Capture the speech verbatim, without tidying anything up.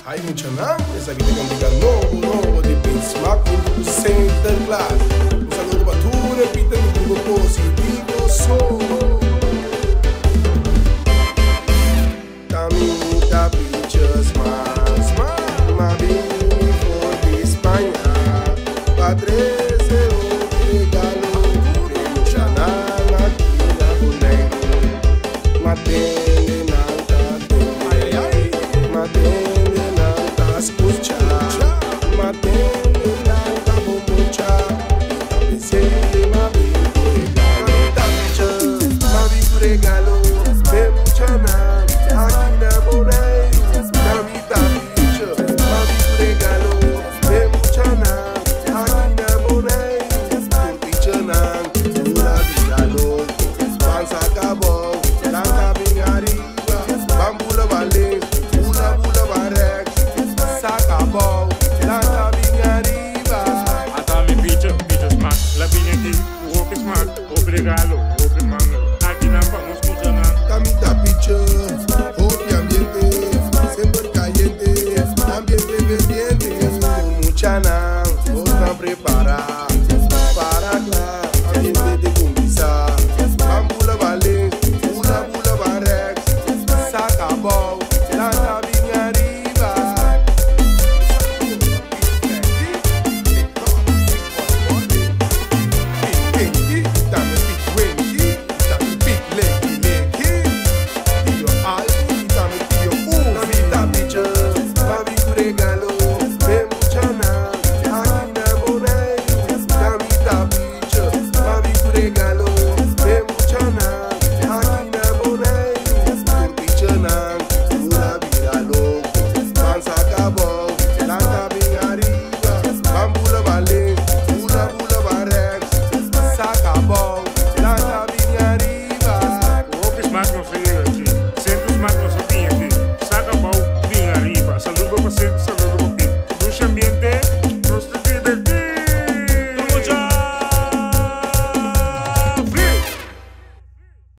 Hai mencionado esa que te candiga novo, novo de Bismarck do Center Class. Un saludo para tu, repite mi tubo positivo solo. Tamita pictures más, más, más bien por de España. Padrece un regalo, mencionar aquí la boneca. Matende nada, matende. Escucha, matende nada bombocha, tapece ma vinco regalo, tapicha, ma vinco regalo, me mucha na, aqui na bonai, na mi tapicha, ma vinco regalo, me mucha na, aqui na bonai, tapicha na, una vida loco, panza acabou, tanta bem arriba, bambula vale, una bula barek. Acabou, lá tá minha riva. Ata mi picture, picture smack. La vigne di, o que smack. Obrigado, o manga. Aqui na vamos escuchando. Tamita picture, o ambiente, sempre caliente, ambiente verdiente. Mucha nan, outra preparar, para lá, ambiente de conquistar. Bambula vale, pula bula barex, acabou.